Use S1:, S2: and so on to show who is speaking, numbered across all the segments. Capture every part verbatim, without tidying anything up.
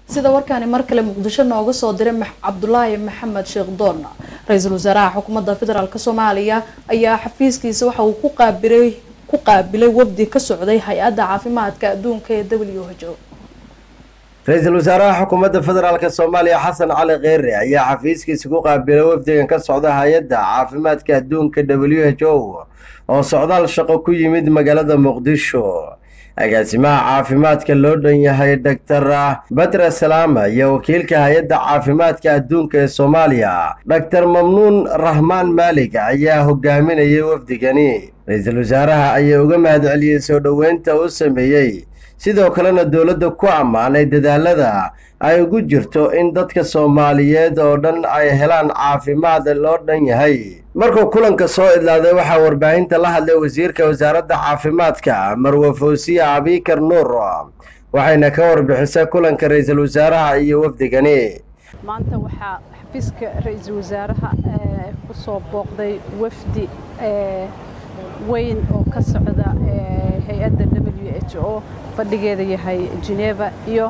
S1: sida warkaani mar kale muqdisho nooga soo diray Cabdullaahi Maxamed Sheekh Doon ra'iisul wasaaraha xukuumadda federaalka Soomaaliya ayaa xafiiskiisa waxa uu ku qaabilay ku qaabilay wafdi ka socday hay'adda caafimaadka adduunka ee W H O
S2: ra'iisul wasaaraha xukuumadda federaalka Soomaaliya Xasan Cali Kheyre ayaa xafiiskiisa ku qaabilay wafdigan ka socda hay'adda caafimaadka adduunka W H O oo socdaal shaqo ku yimid magaalada Muqdisho agaasimaha caafimaadka loo dhan yahay Doctor Badra Salaama iyo wakiilka hay'adda caafimaadka adduunka ee Soomaaliya Doctor Mamnuun Rahmaan Maalig ayaa hogaaminayay wafdigani ra'iisul wasaaraha ayaa uga mahadceliyay soo dhaweynta uu sameeyay sidoo kalena dawladda ku amaanay dadaalada ay ugu jirto in dadka Soomaaliyeed oo dhan ay helaan caafimaad loo dhan yahay markuu kulanka soo idlaaday waxa warbaahinta la hadlay wasiirka wasaaradda caafimaadka Marwo Fawsiya Abikar Nuur waxayna ka warbixisay kulanka ra'iisul wasaaraha iyo wafdigani
S3: maanta waxa xafiiska ra'iisul wasaaraha ku soo booqday wafdi weyn oo ka socda hay'adda W H O fadhigeeda yahay Geneva iyo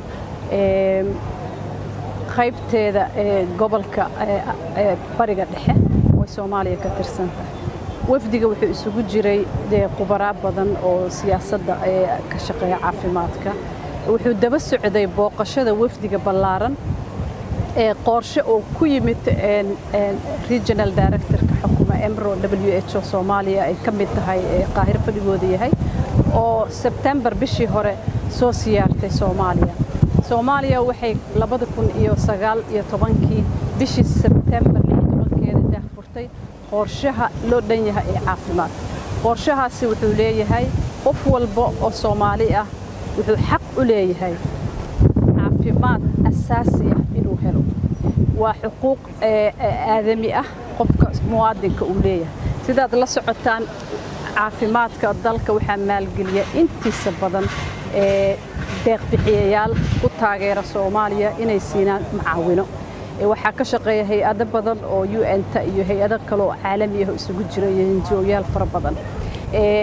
S3: qaybteeda gobolka bariga dhexe oo Soomaaliya ka tirsan wafdiga wuxuu isugu jiray khubaro badan oo siyaasadda ka shaqeeya caafimaadka wuxuu daba socday booqashada wafdiga ballaaran ee qorshe oo ku yimid regional director ka xukuma Emro W H O Soomaaliya ay ka mid tahay qaahir fadhigooda yahay oo September bishii hore soo siyaartay Soomaaliya Soomaaliya waxay laba kun iyo sagaal iyo tobankii bishii September lix iyo tobankeeda daahfurtay qorshaha loo dhan yahay ee caafimaad qorshahaasi wuxuu leeyahay qof walba oo Soomaali ah wuxuu xaq u leeyahay caafimaad asaasi ah inuu helo waa xuquuq aadami ah qofka muwaadinka uu leeyahay sidaad la socotaan caafimaadka dalka waxa maalgeliya intiisa badan ee deeq bixiyayaal ku taageera Soomaaliya inay siinaan macaawino waxa ka shaqeeya hay'ado badan oo U N ta iyo hay'ado kale oo caalami ah isugu jira N G O yaal fara badan ee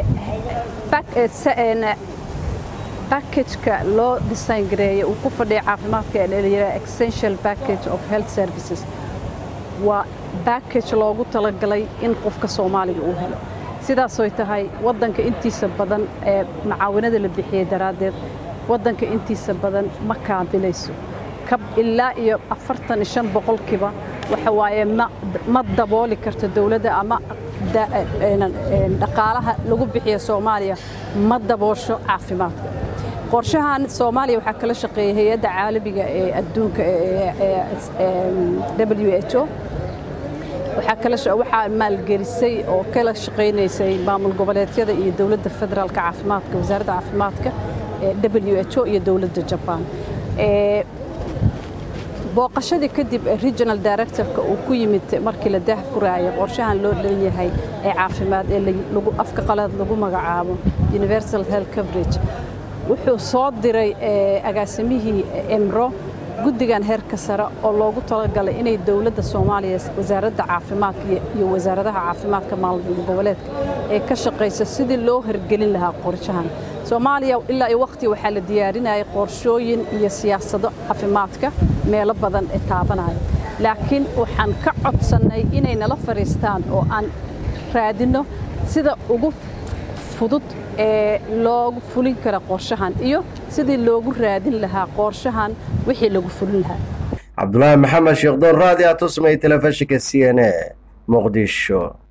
S3: package-ka loo design gareeyay uu ku fadhiyo caafimaadka ee la yiraahdo essential package of health services waa package loogu talagalay in qofka Soomaaliga uu helo sidaas oo tahay wadanka intiisa badan ee macaawinada la bixiyay daraadeed wadanka intiisa badan ma kaabilayso kab ilaa iyo afartan iyo shan boqolkiiba waxa waaye ma dabooli karto dawladda ama dhaqaalaha lagu bixiyo Soomaaliya ma daboosho caafimaadka qorshahan Soomaaliya waxa kala shaqeeyay hay'adda caalamiga ee adduunka ee W H O waxa kala waxa maalgelisay oo kala shaqeynaysay maamul goboleedyada iyo dawladda federaalka caafimaadka wasaaradda caafimaadka ee W H O iyo dawladda Japan ee booqashadii kadib regional director-ka uu ku yimid markii la daahfurayay qorshahan loo dhan yahay ee caafimaad ee lagu afka qalaad lagu magacaabo universal health coverage wuxuu soo diray agaasimihii Emro guddigan heerka sare oo loogu talagalay inay dawladda Soomaaliya wasaaradda caafimaadka iyo wasaaradaha caafimaadka maamul goboleedka ee ka shaqeysa sidii loo hirgelin lahaa qorshahan Soomaaliya ilaa iyo waqti waxa la diyaarinayay qorshooyin iyo siyaasado caafimaadka meelo badan ee taabanaya laakiin waxaan ka codsanay inay nala fariistaan oo aan raadino sida ugu fudud ee loogu fulin karo qorshahan iyo sidii loogu raadin lahaa qorshahan wixii lagu fulin lahaa
S2: Cabdullaahi Maxamed Sheekh Doon raadiyo tusmay telefishinka C N A Muqdisho.